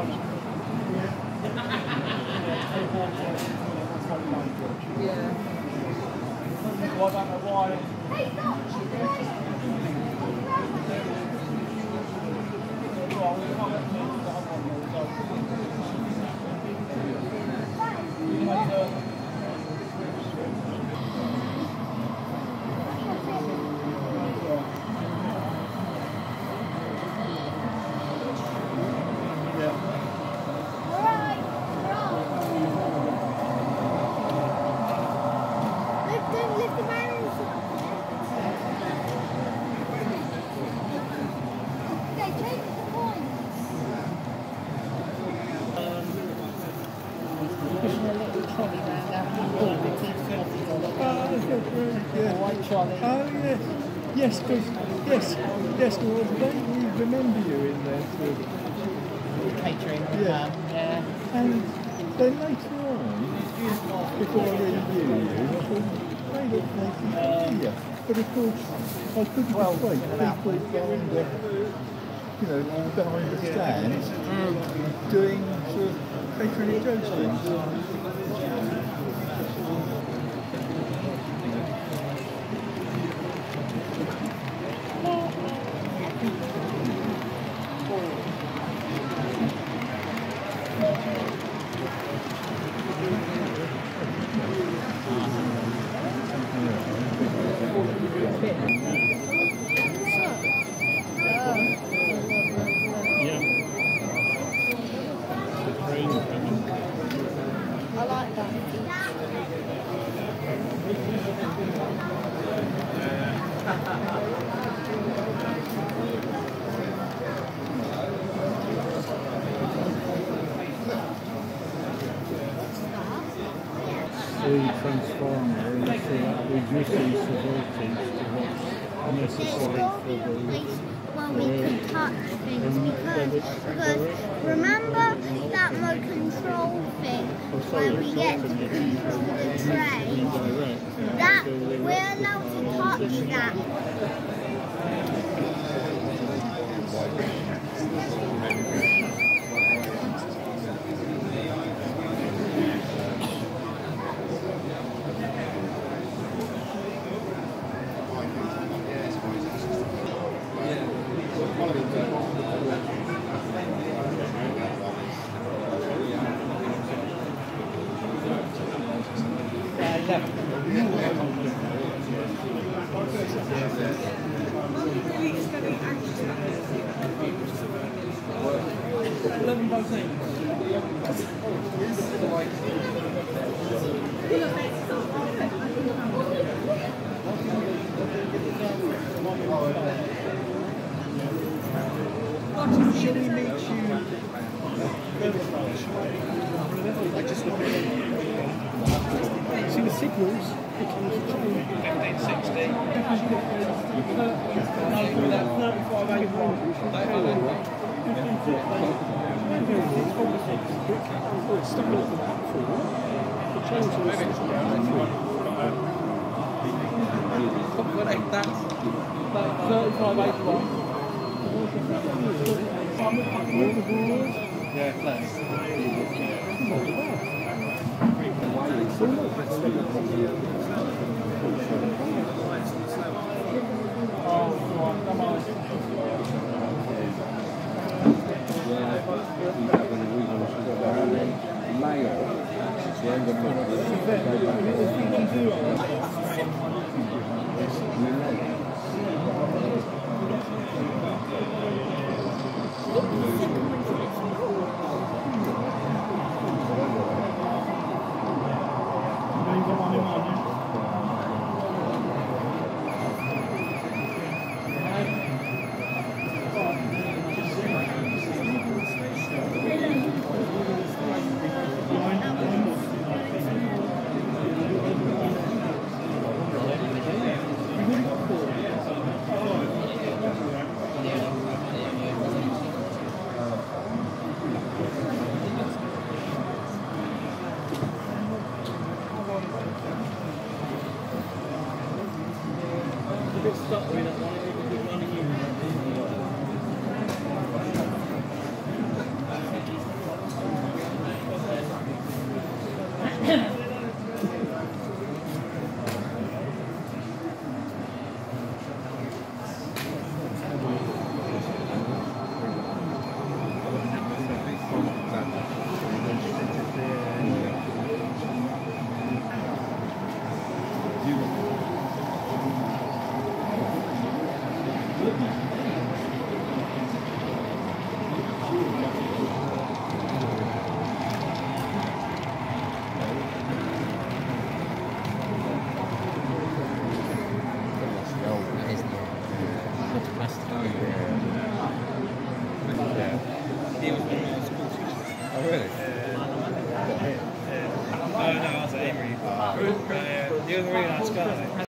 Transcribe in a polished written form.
Well, I don't know why. Hey, stop! Yes, because yes, we remember you in there too. Catering, yeah. And then later on, before I really knew you, I thought, they look like familiar. But of course, I couldn't persuade people behind the, behind the stand, doing sort of catering jokes things. Transformer reduces the voltage to what's necessary for the well, we can touch things because remember that remote control thing where we get to control the train, that we're allowed to touch that. Shall we meet you? See the signals? 1560. Yeah, close. You're a really nice guy.